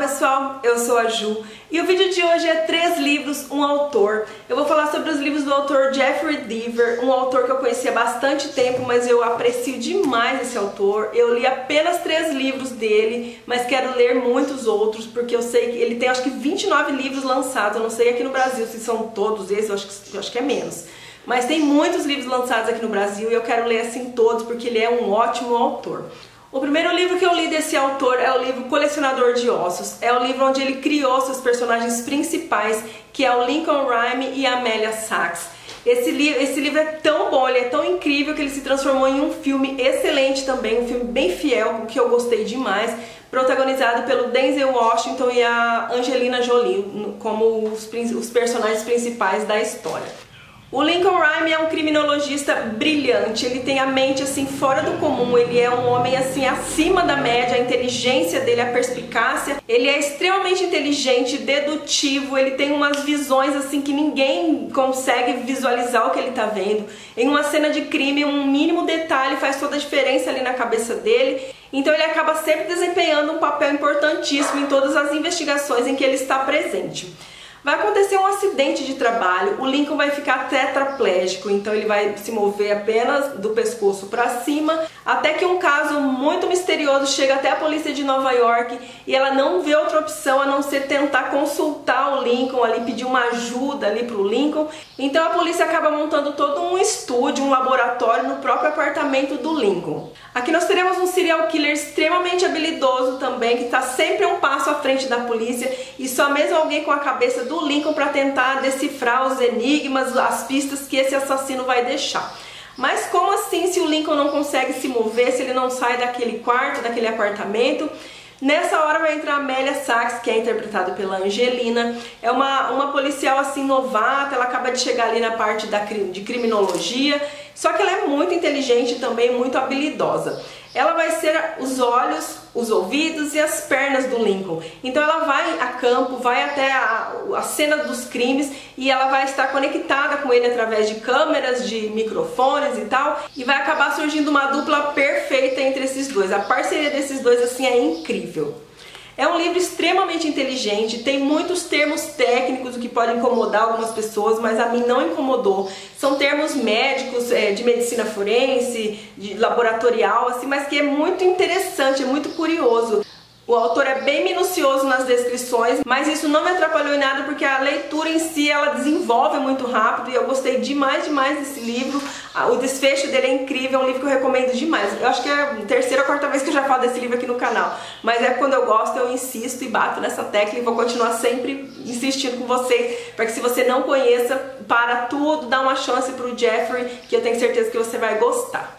pessoal, eu sou a Ju e o vídeo de hoje é 3 livros, um autor. Eu vou falar sobre os livros do autor Jeffrey Deaver, um autor que eu conheci há bastante tempo, mas eu aprecio demais esse autor. Eu li apenas 3 livros dele, mas quero ler muitos outros, porque eu sei que ele tem acho que 29 livros lançados. Eu não sei aqui no Brasil se são todos esses, eu acho que é menos. Mas tem muitos livros lançados aqui no Brasil e eu quero ler assim todos, porque ele é um ótimo autor. O primeiro livro que eu li desse autor é o livro Colecionador de Ossos. É o livro onde ele criou seus personagens principais, que é o Lincoln Rhyme e a Amelia Sax. Esse livro é tão bom, ele é tão incrível que ele se transformou em um filme excelente também, um filme bem fiel, que eu gostei demais, protagonizado pelo Denzel Washington e a Angelina Jolie como os personagens principais da história. O Lincoln Rhyme é um criminologista brilhante, ele tem a mente assim fora do comum, ele é um homem assim acima da média, a inteligência dele, a perspicácia, ele é extremamente inteligente, dedutivo, ele tem umas visões assim que ninguém consegue visualizar o que ele está vendo. Em uma cena de crime, um mínimo detalhe faz toda a diferença ali na cabeça dele, então ele acaba sempre desempenhando um papel importantíssimo em todas as investigações em que ele está presente. Vai acontecer um acidente de trabalho, o Lincoln vai ficar tetraplégico, então ele vai se mover apenas do pescoço para cima, até que um caso muito misterioso chega até a polícia de Nova York e ela não vê outra opção a não ser tentar consultar o Lincoln ali, pedir uma ajuda ali para o Lincoln. Então a polícia acaba montando todo um estúdio, um laboratório no próprio apartamento do Lincoln. Aqui nós teremos um serial killer extremamente habilidoso também, que está sempre um passo à frente da polícia e só mesmo alguém com a cabeça do Lincoln para tentar decifrar os enigmas, as pistas que esse assassino vai deixar. Mas como assim se o Lincoln não consegue se mover, se ele não sai daquele quarto, daquele apartamento? Nessa hora vai entrar a Amelia Sax, que é interpretada pela Angelina. É uma policial assim novata, ela acaba de chegar ali na parte de criminologia, só que ela é muito inteligente e também muito habilidosa. Ela vai ser os olhos, os ouvidos e as pernas do Lincoln. Então ela vai a campo, vai até a cena dos crimes e ela vai estar conectada com ele através de câmeras, de microfones e tal. E vai acabar surgindo uma dupla perfeita entre esses dois. A parceria desses dois assim é incrível. É um livro extremamente inteligente, tem muitos termos técnicos, o que pode incomodar algumas pessoas, mas a mim não incomodou. São termos médicos, de medicina forense, de laboratorial, assim, mas que é muito interessante, é muito curioso. O autor é bem minucioso nas descrições, mas isso não me atrapalhou em nada porque a leitura em si ela desenvolve muito rápido e eu gostei demais desse livro. O desfecho dele é incrível, é um livro que eu recomendo demais. Eu acho que é a 3ª ou 4ª vez que eu já falo desse livro aqui no canal, mas é quando eu gosto eu insisto e bato nessa tecla e vou continuar sempre insistindo com vocês para que se você não conheça, para tudo, dá uma chance para o Jeffrey, que eu tenho certeza que você vai gostar.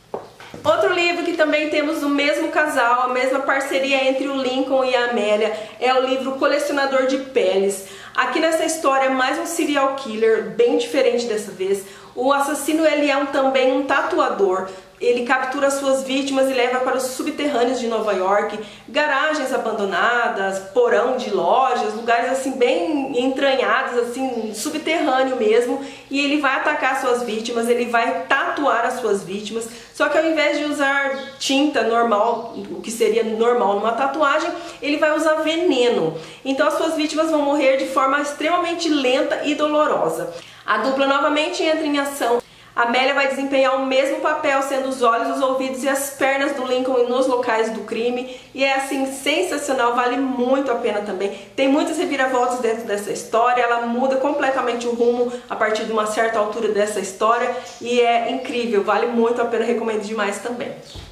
Outro livro que também temos o mesmo casal, a mesma parceria entre o Lincoln e a Amelia, é o livro Colecionador de Peles. Aqui nessa história é mais um serial killer, bem diferente dessa vez. O assassino ele é também um tatuador. Ele captura suas vítimas e leva para os subterrâneos de Nova York, garagens abandonadas, porão de lojas, lugares assim bem entranhados, assim subterrâneo mesmo, e ele vai atacar suas vítimas, ele vai tatuar as suas vítimas, só que ao invés de usar tinta normal, o que seria normal numa tatuagem, ele vai usar veneno. Então as suas vítimas vão morrer de forma extremamente lenta e dolorosa. A dupla novamente entra em ação. A Amelia vai desempenhar o mesmo papel, sendo os olhos, os ouvidos e as pernas do Lincoln nos locais do crime. E é assim, sensacional, vale muito a pena também. Tem muitas reviravoltas dentro dessa história, ela muda completamente o rumo a partir de uma certa altura dessa história. E é incrível, vale muito a pena, recomendo demais também.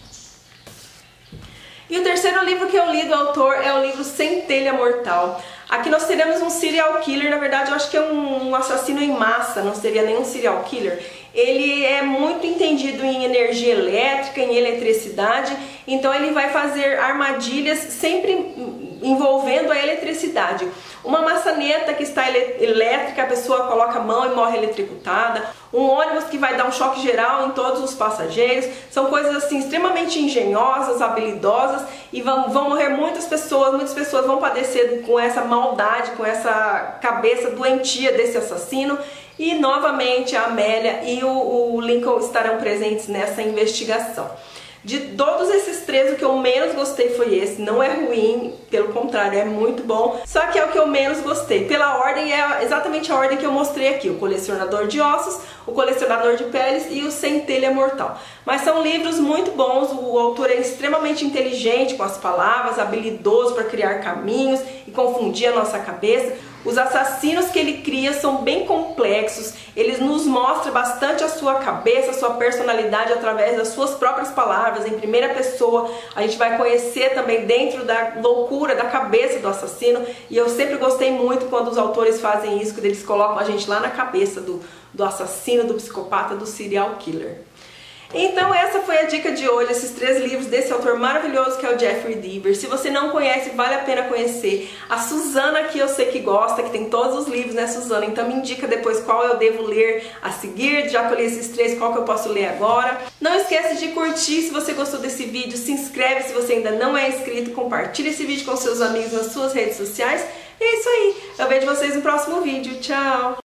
E o terceiro livro que eu li do autor é o livro Centelha Mortal. Aqui nós teremos um serial killer, na verdade eu acho que é um assassino em massa, não seria nenhum serial killer. Ele é muito entendido em energia elétrica, em eletricidade, então ele vai fazer armadilhas sempre envolvendo a eletricidade. Uma maçaneta que está elétrica, a pessoa coloca a mão e morre eletrocutada. Um ônibus que vai dar um choque geral em todos os passageiros. São coisas assim extremamente engenhosas, habilidosas e vão morrer muitas pessoas vão padecer com essa maldade, com essa cabeça doentia desse assassino. E novamente a Amelia e o Lincoln estarão presentes nessa investigação. De todos esses três, o que eu menos gostei foi esse. Não é ruim, pelo contrário, é muito bom. Só que é o que eu menos gostei. Pela ordem, é exatamente a ordem que eu mostrei aqui. O Colecionador de Ossos, o Colecionador de Peles e o Centelha Mortal. Mas são livros muito bons, o autor é extremamente inteligente com as palavras, habilidoso para criar caminhos e confundir a nossa cabeça. Os assassinos que ele cria são bem complexos, eles nos mostram bastante a sua cabeça, a sua personalidade através das suas próprias palavras, em primeira pessoa. A gente vai conhecer também dentro da loucura, da cabeça do assassino, e eu sempre gostei muito quando os autores fazem isso, quando eles colocam a gente lá na cabeça do assassino, do psicopata, do serial killer. Então essa foi a dica de hoje, esses três livros desse autor maravilhoso que é o Jeffrey Deaver. Se você não conhece, vale a pena conhecer. A Suzana aqui eu sei que gosta, que tem todos os livros, né, Suzana? Então me indica depois qual eu devo ler a seguir, já que eu li esses três, qual que eu posso ler agora. Não esquece de curtir se você gostou desse vídeo, se inscreve se você ainda não é inscrito, compartilha esse vídeo com seus amigos nas suas redes sociais. E é isso aí, eu vejo vocês no próximo vídeo, tchau!